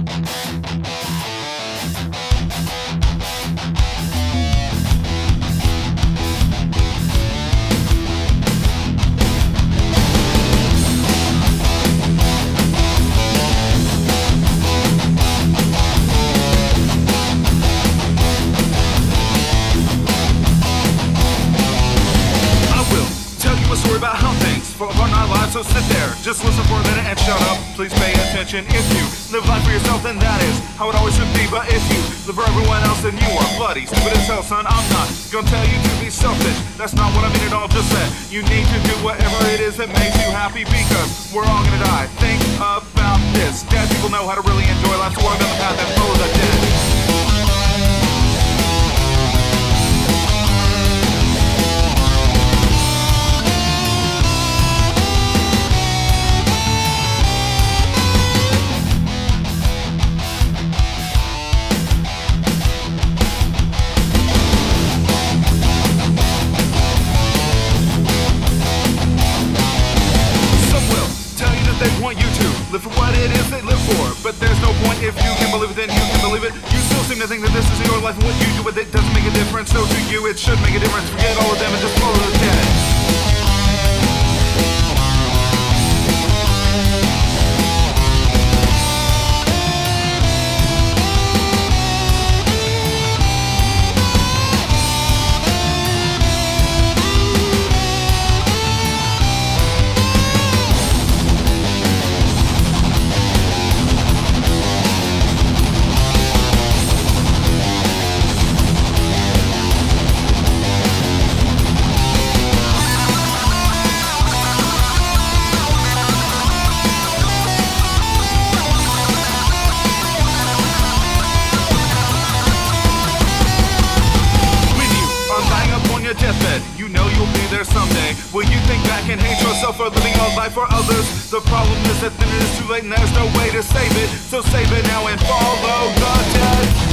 So sit there, just listen for a minute and shut up. Please pay attention. If you live life for yourself, then that is how it always should be. But if you live for everyone else, then you are bloody stupid as hell, son. I'm not gonna tell you to be selfish. That's not what I mean at all. Just that you need to do whatever it is that makes you happy, because we're all gonna die. Think about this. Dead people know how to really enjoy life, so walk down the path and follow the dead. Live for what it is they live for, but there's no point. If you can believe it, then you can believe it. You still seem to think that this is your life, and what you do with it doesn't make a difference. So to you, it should make a difference. Forget all of them and just follow the dead. Deathbed, you know you'll be there someday. Will you think back and hate yourself for living a life for others? The problem is that then it is too late and there's no way to save it. So save it now and follow the dead.